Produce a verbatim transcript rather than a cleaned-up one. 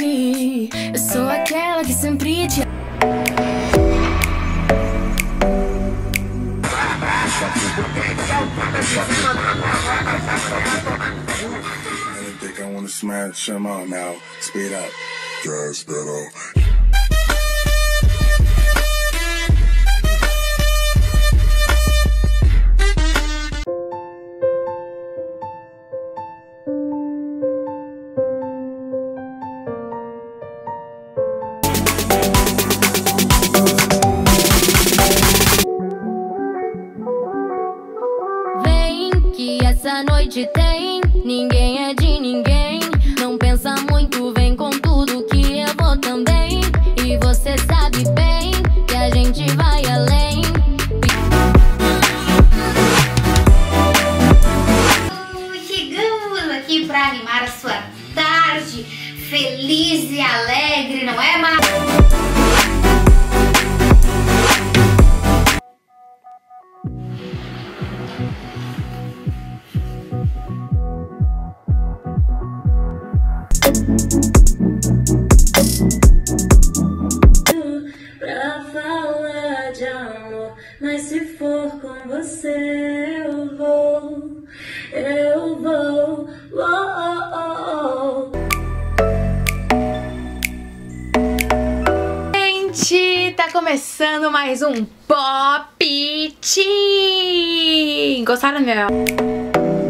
baby. Eu sou aquela que sempre te... I wanna smash them all now. Speed up. Gas pedal. Vem que essa noite tem, ninguém é de ninguém. Não pensa muito, vem com tudo que eu vou também. E você sabe bem que a gente vai além. Chegamos aqui pra animar a sua tarde feliz e alegre, não é, Mar? Pra falar de amor, mas se for com você eu vou, eu vou, oh, oh, oh. Gente, tá começando mais um Pop Teen. Gostaram, meu?